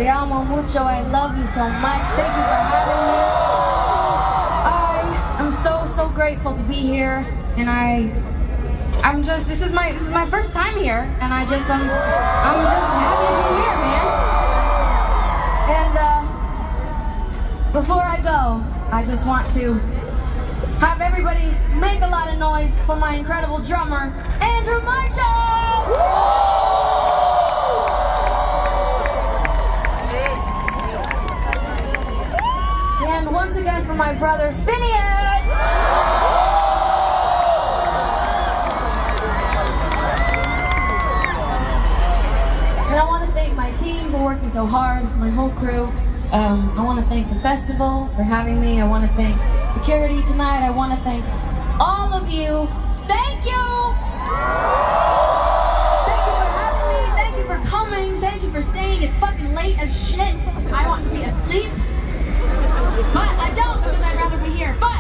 Te amo mucho. I love you so much. Thank you for having me. I am so grateful to be here, and I'm just this is my first time here, and I'm just happy to be here, man. And before I go, I just want to have everybody make a lot of noise for my incredible drummer, Andrew Marshall! And once again for my brother, Phineas! And I want to thank my team for working so hard, my whole crew. I want to thank the festival for having me. I want to thank security tonight. I want to thank all of you. Thank you! Thank you for having me. Thank you for coming. Thank you for staying. It's fucking late as shit. I want to be asleep. But I don't, because I'd rather be here. But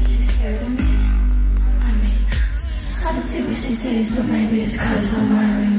but maybe it's 'cause I'm wearing